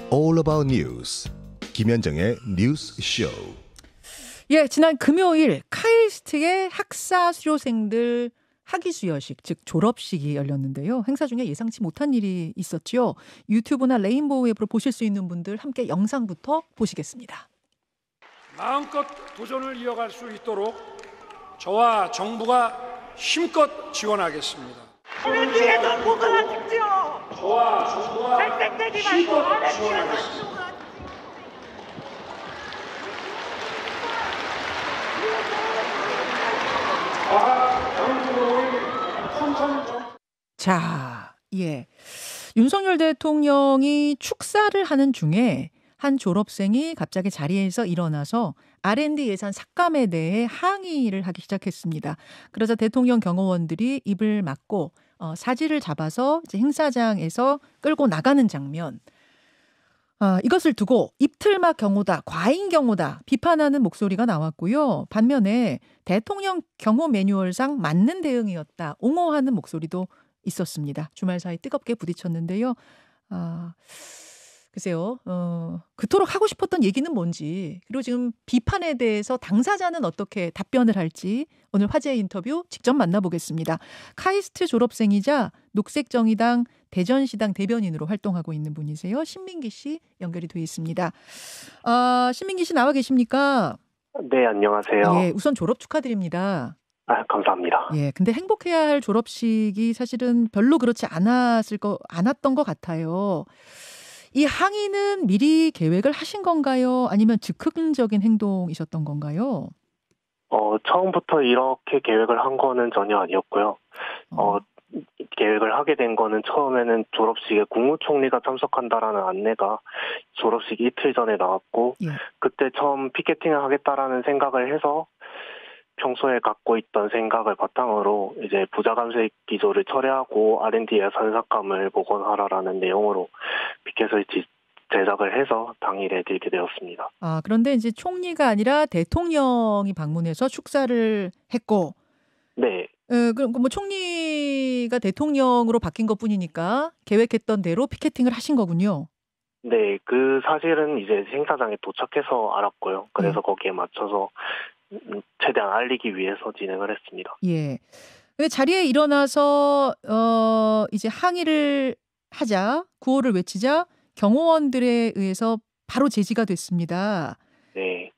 All About News 김현정의 뉴스쇼. 예, 지난 금요일 카이스트의 학사 수료생들 학위 수여식, 즉 졸업식이 열렸는데요. 행사 중에 예상치 못한 일이 있었죠. 유튜브나 레인보우 앱으로 보실 수 있는 분들 함께 영상부터 보시겠습니다. 마음껏 도전을 이어갈 수 있도록 저와 정부가 힘껏 지원하겠습니다. 우리 뒤에서 보관하십시오. 저와 정부가 힘껏 지원하겠습니다. 자, 예. 윤석열 대통령이 축사를 하는 중에 한 졸업생이 갑자기 자리에서 일어나서 R&D 예산 삭감에 대해 항의를 하기 시작했습니다. 그러자 대통령 경호원들이 입을 막고 사지를 잡아서 이제 행사장에서 끌고 나가는 장면. 이것을 두고 입틀막 경호다, 과잉 경호다 비판하는 목소리가 나왔고요. 반면에 대통령 경호 매뉴얼상 맞는 대응이었다, 옹호하는 목소리도 있었습니다. 주말 사이 뜨겁게 부딪혔는데요. 글쎄요. 그토록 하고 싶었던 얘기는 뭔지, 그리고 지금 비판에 대해서 당사자는 어떻게 답변을 할지 오늘 화제의 인터뷰 직접 만나보겠습니다. 카이스트 졸업생이자 녹색정의당 대전시당 대변인으로 활동하고 있는 분이세요. 신민기 씨 연결이 돼 있습니다. 신민기 씨 나와 계십니까? 네, 안녕하세요. 예, 우선 졸업 축하드립니다. 감사합니다. 예, 근데 행복해야 할 졸업식이 사실은 별로 그렇지 않았던 것 같아요. 이 항의는 미리 계획을 하신 건가요? 아니면 즉흥적인 행동이셨던 건가요? 처음부터 이렇게 계획을 한 거는 전혀 아니었고요. 계획을 하게 된 거는 처음에는 졸업식에 국무총리가 참석한다라는 안내가 졸업식 이틀 전에 나왔고, 예. 그때 처음 피켓팅을 하겠다라는 생각을 해서 평소에 갖고 있던 생각을 바탕으로 이제 부자감세 기조를 철회하고 R&D 예산 삭감을 복원하라라는 내용으로 피켓을 제작을 해서 당일에 들게 되었습니다. 그런데 이제 총리가 아니라 대통령이 방문해서 축사를 했고, 네. 그럼 뭐 총리가 대통령으로 바뀐 것뿐이니까 계획했던 대로 피켓팅을 하신 거군요. 네, 그 사실은 이제 행사장에 도착해서 알았고요. 그래서 거기에 맞춰서 최대한 알리기 위해서 진행을 했습니다. 예. 자리에 일어나서 이제 항의를 하자, 구호를 외치자 경호원들에 의해서 바로 제지가 됐습니다. 네.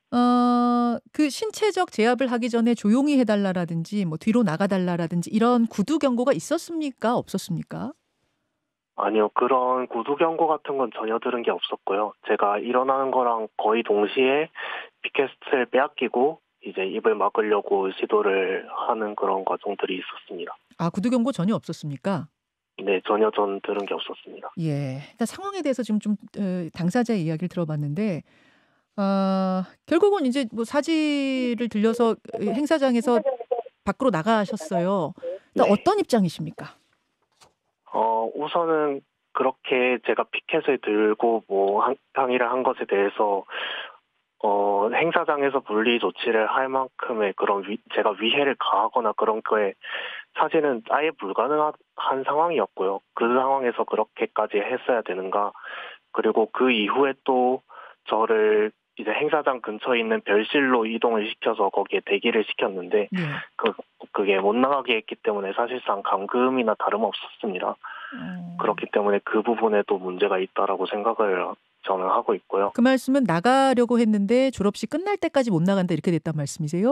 그 신체적 제압을 하기 전에 조용히 해달라라든지 뭐 뒤로 나가달라라든지 이런 구두 경고가 있었습니까? 없었습니까? 아니요, 그런 구두 경고 같은 건 전혀 들은 게 없었고요. 제가 일어나는 거랑 거의 동시에 피켓을 빼앗기고 이제 입을 막으려고 시도를 하는 그런 과정들이 있었습니다. 구두 경고 전혀 없었습니까? 네, 전혀 전 들은 게 없었습니다. 예, 일단 상황에 대해서 지금 좀 당사자의 이야기를 들어봤는데, 결국은 이제 뭐 사지를 들려서 행사장에서 밖으로 나가셨어요. 네. 어떤 입장이십니까? 우선은 그렇게 제가 피켓을 들고 뭐 항의를 한 것에 대해서 행사장에서 분리 조치를 할 만큼의 그런 제가 위해를 가하거나 그런 거에 사실은 아예 불가능한 상황이었고요. 그 상황에서 그렇게까지 했어야 되는가. 그리고 그 이후에 또 저를 이제 행사장 근처에 있는 별실로 이동을 시켜서 거기에 대기를 시켰는데 그게 못 나가게 했기 때문에 사실상 감금이나 다름없었습니다. 그렇기 때문에 그 부분에도 문제가 있다라고 생각을 저는 하고 있고요. 그 말씀은 나가려고 했는데 졸업식 끝날 때까지 못 나간다 이렇게 됐단 말씀이세요?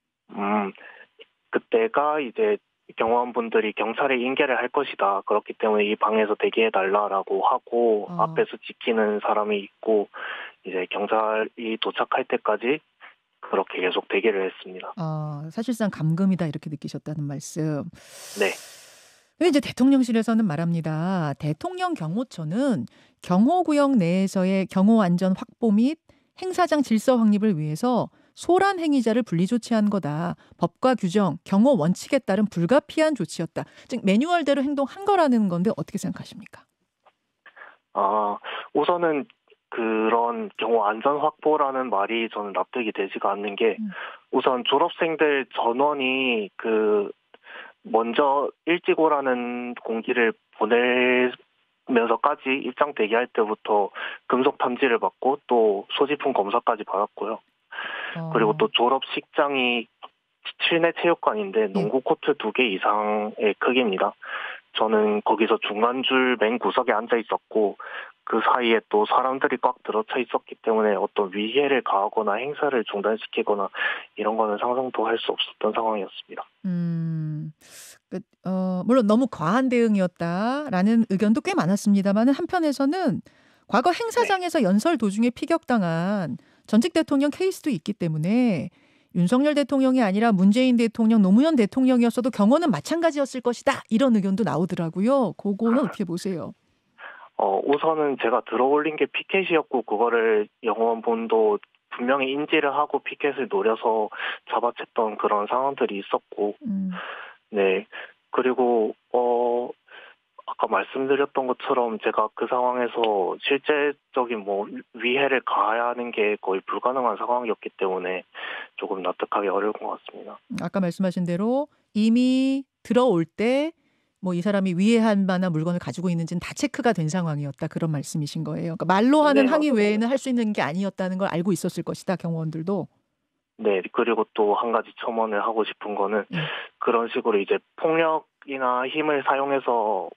그때가 이제 경호원분들이 경찰에 인계를 할 것이다. 그렇기 때문에 이 방에서 대기해달라라고 하고 앞에서 지키는 사람이 있고 이제 경찰이 도착할 때까지 그렇게 계속 대기를 했습니다. 사실상 감금이다 이렇게 느끼셨다는 말씀. 네. 근데 이제 대통령실에서는 말합니다. 대통령 경호처는 경호구역 내에서의 경호 안전 확보 및 행사장 질서 확립을 위해서 소란 행위자를 분리 조치한 거다. 법과 규정, 경호 원칙에 따른 불가피한 조치였다. 즉 매뉴얼대로 행동한 거라는 건데 어떻게 생각하십니까? 우선은 그런 경호 안전 확보라는 말이 저는 납득이 되지가 않는 게 우선 졸업생들 전원이 먼저 일찍 오라는 공지를 보낼 면서까지 입장 대기할 때부터 금속 탐지를 받고 또 소지품 검사까지 받았고요. 그리고 또 졸업식장이 실내 체육관인데 농구 코트 2개 이상의 크기입니다. 저는 거기서 중간줄 맨 구석에 앉아 있었고 그 사이에 또 사람들이 꽉 들어차 있었기 때문에 어떤 위해를 가하거나 행사를 중단시키거나 이런 거는 상상도 할 수 없었던 상황이었습니다. 물론 너무 과한 대응이었다라는 의견도 꽤 많았습니다만 한편에서는 과거 행사장에서 연설 도중에 피격당한 전직 대통령 케이스도 있기 때문에 윤석열 대통령이 아니라 문재인 대통령, 노무현 대통령이었어도 경호는 마찬가지였을 것이다. 이런 의견도 나오더라고요. 그거는 어떻게 보세요? 우선은 제가 들어올린 게 피켓이었고 그거를 영업본도 분명히 인지를 하고 피켓을 노려서 잡아챘던 그런 상황들이 있었고 네. 그리고 아까 말씀드렸던 것처럼 제가 그 상황에서 실제적인 위해를 가하는 게 거의 불가능한 상황이었기 때문에 조금 납득하기 어려운 것 같습니다. 아까 말씀하신 대로 이미 들어올 때 이 사람이 위해할 만한 물건을 가지고 있는지는 다 체크가 된 상황이었다. 그런 말씀이신 거예요. 그러니까 말로 하는 항의 외에는 할 수 있는 게 아니었다는 걸 알고 있었을 것이다. 경호원들도. 네. 그리고 또 한 가지 첨언을 하고 싶은 거는 그런 식으로 이제 폭력이나 힘을 사용해서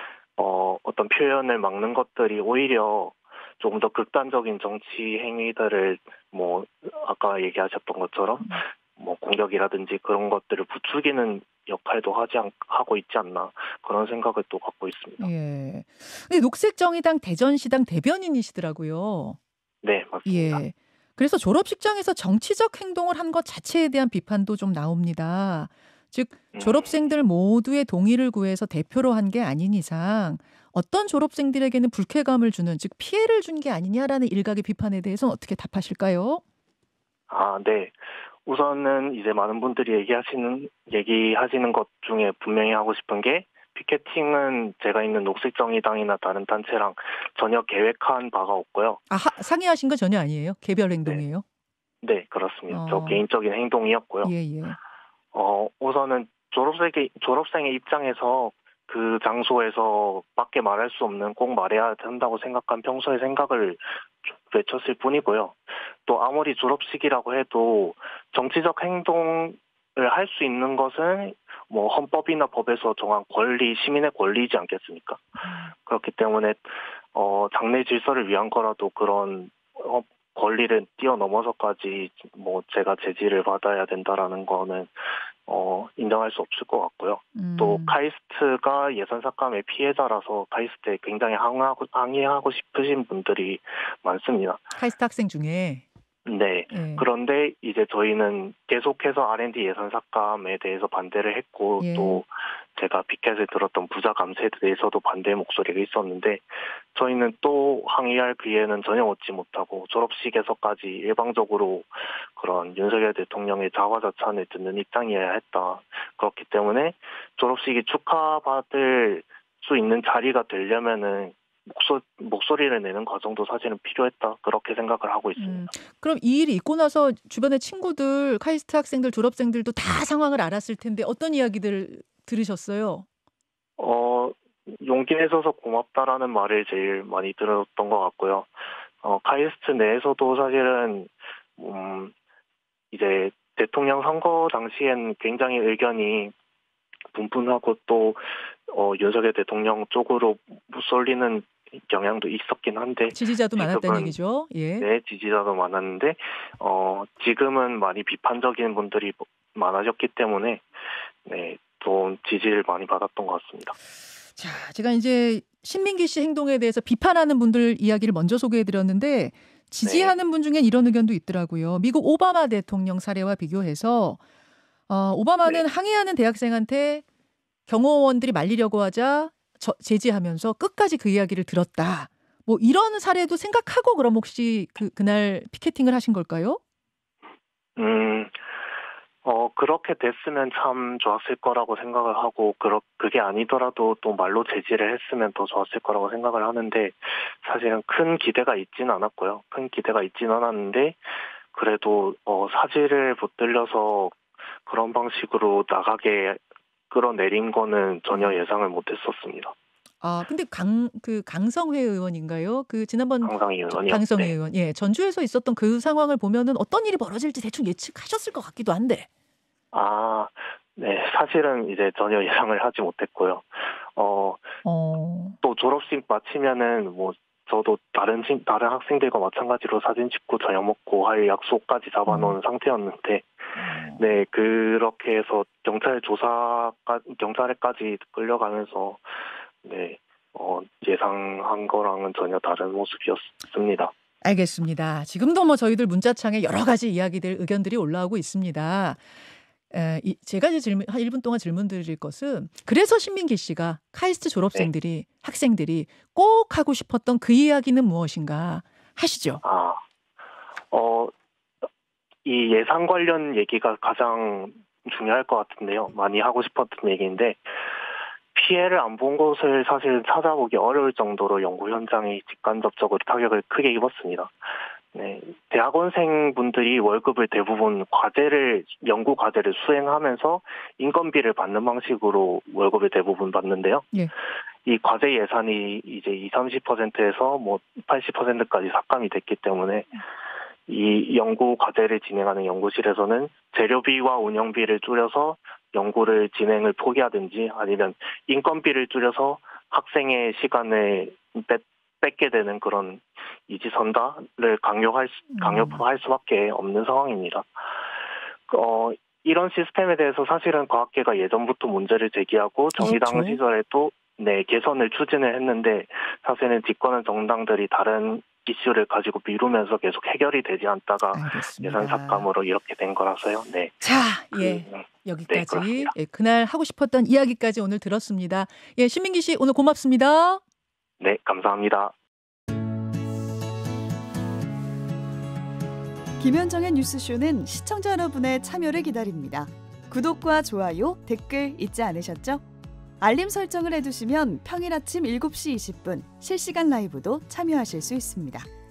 어떤 표현을 막는 것들이 오히려 조금 더 극단적인 정치 행위들을 아까 얘기하셨던 것처럼 공격이라든지 그런 것들을 부추기는 역할도 하고 있지 않나 그런 생각을 또 갖고 있습니다. 예. 근데 녹색정의당 대전시당 대변인이시더라고요. 네, 맞습니다. 예. 그래서 졸업식장에서 정치적 행동을 한 것 자체에 대한 비판도 좀 나옵니다. 즉 졸업생들 모두의 동의를 구해서 대표로 한 게 아닌 이상 어떤 졸업생들에게는 불쾌감을 주는, 즉 피해를 준 게 아니냐라는 일각의 비판에 대해서는 어떻게 답하실까요? 네. 우선은 이제 많은 분들이 얘기하시는 것 중에 분명히 하고 싶은 게 피켓팅은 제가 있는 녹색정의당이나 다른 단체랑 전혀 계획한 바가 없고요. 상의하신 거 전혀 아니에요? 개별 행동이에요? 네, 그렇습니다. 저 개인적인 행동이었고요. 예. 우선은 졸업생의 입장에서 그 장소에서 밖에 말할 수 없는 꼭 말해야 한다고 생각한 평소의 생각을 외쳤을 뿐이고요. 또 아무리 졸업식이라고 해도 정치적 행동을 할 수 있는 것은 헌법이나 법에서 정한 권리, 시민의 권리이지 않겠습니까? 그렇기 때문에 장래 질서를 위한 거라도 그런 권리를 뛰어넘어서까지 제가 제지를 받아야 된다라는 거는 인정할 수 없을 것 같고요. 또 카이스트가 예산 삭감의 피해자라서 카이스트에 굉장히 항의하고 싶으신 분들이 많습니다. 카이스트 학생 중에. 네. 그런데 이제 저희는 계속해서 R&D 예산 삭감에 대해서 반대를 했고 또 제가 피켓을 들었던 부자 감세에 대해서도 반대 목소리가 있었는데 저희는 또 항의할 기회는 전혀 얻지 못하고 졸업식에서까지 일방적으로 그런 윤석열 대통령의 자화자찬을 듣는 입장이어야 했다. 그렇기 때문에 졸업식이 축하받을 수 있는 자리가 되려면은 목소리를 내는 과정도 사실은 필요했다. 그렇게 생각을 하고 있습니다. 그럼 이 일이 있고 나서 주변의 친구들, 카이스트 학생들, 졸업생들도 다 상황을 알았을 텐데 어떤 이야기들 들으셨어요? 용기 내줘서 고맙다라는 말을 제일 많이 들었던 것 같고요. 카이스트 내에서도 사실은 이제 대통령 선거 당시엔 굉장히 의견이 분분하고 또 윤석열 대통령 쪽으로 쏠리는 경향도 있었긴 한데 지지자도 많았다는 얘기죠. 예. 네, 지지자도 많았는데 지금은 많이 비판적인 분들이 많아졌기 때문에 좀 지지를 많이 받았던 것 같습니다. 자, 제가 이제 신민기 씨 행동에 대해서 비판하는 분들 이야기를 먼저 소개해드렸는데 지지하는 분 중엔 이런 의견도 있더라고요. 미국 오바마 대통령 사례와 비교해서 오바마는 항의하는 대학생한테 경호원들이 말리려고 하자 제지하면서 끝까지 그 이야기를 들었다. 이런 사례도 생각하고 그럼 혹시 그날 피켓팅을 하신 걸까요? 그렇게 됐으면 참 좋았을 거라고 생각을 하고 그게 아니더라도 또 말로 제지를 했으면 더 좋았을 거라고 생각을 하는데 사실은 큰 기대가 있지는 않았고요. 큰 기대가 있지는 않았는데 그래도 사지를 붙들려서 그런 방식으로 나가게 끌어내린 거는 전혀 예상을 못했었습니다. 근데 강성회 의원인가요? 그 지난번 강성희 의원이요. 강성회 네. 의원. 예, 전주에서 있었던 그 상황을 보면은 어떤 일이 벌어질지 대충 예측하셨을 것 같기도 한데. 네. 사실은 이제 전혀 예상을 하지 못했고요. 또 졸업식 마치면은 뭐 저도 다른 학생들과 마찬가지로 사진 찍고 저녁 먹고 할 약속까지 잡아놓은 상태였는데, 네, 그렇게 해서 경찰에까지 끌려가면서, 네, 예상한 거랑은 전혀 다른 모습이었습니다. 알겠습니다. 지금도 뭐 저희들 문자창에 여러 가지 이야기들, 의견들이 올라오고 있습니다. 제가 이제 한 1분 동안 질문 드릴 것은, 그래서 신민기 씨가 카이스트 졸업생들이, 학생들이 꼭 하고 싶었던 그 이야기는 무엇인가 하시죠? 이 예산 관련 얘기가 가장 중요할 것 같은데요. 많이 하고 싶었던 얘기인데, 피해를 안 본 곳을 사실 찾아보기 어려울 정도로 연구 현장이 직간접적으로 타격을 크게 입었습니다. 네, 대학원생분들이 월급을 대부분 연구 과제를 수행하면서 인건비를 받는 방식으로 월급을 대부분 받는데요. 예. 이 과제 예산이 이제 20-30%에서 뭐 80%까지 삭감이 됐기 때문에 이 연구 과제를 진행하는 연구실에서는 재료비와 운영비를 줄여서 연구를 진행을 포기하든지, 아니면 인건비를 줄여서 학생의 시간을 뺏게 되는 그런 이지선다를 강요할 수밖에 없는 상황입니다. 이런 시스템에 대해서 사실은 과학계가 예전부터 문제를 제기하고 정의당 시절에도 개선을 추진을 했는데, 사실은 집권한 정당들이 다른 이슈를 가지고 미루면서 계속 해결이 되지 않다가 알겠습니다. 예산 삭감으로 이렇게 된 거라서요. 네. 자, 여기까지 그날 하고 싶었던 이야기까지 오늘 들었습니다. 예, 신민기 씨 오늘 고맙습니다. 네, 감사합니다. 김현정의 뉴스쇼는 시청자 여러분의 참여를 기다립니다. 구독과 좋아요, 댓글 잊지 않으셨죠? 알림 설정을 해두시면 평일 아침 7시 20분 실시간 라이브도 참여하실 수 있습니다.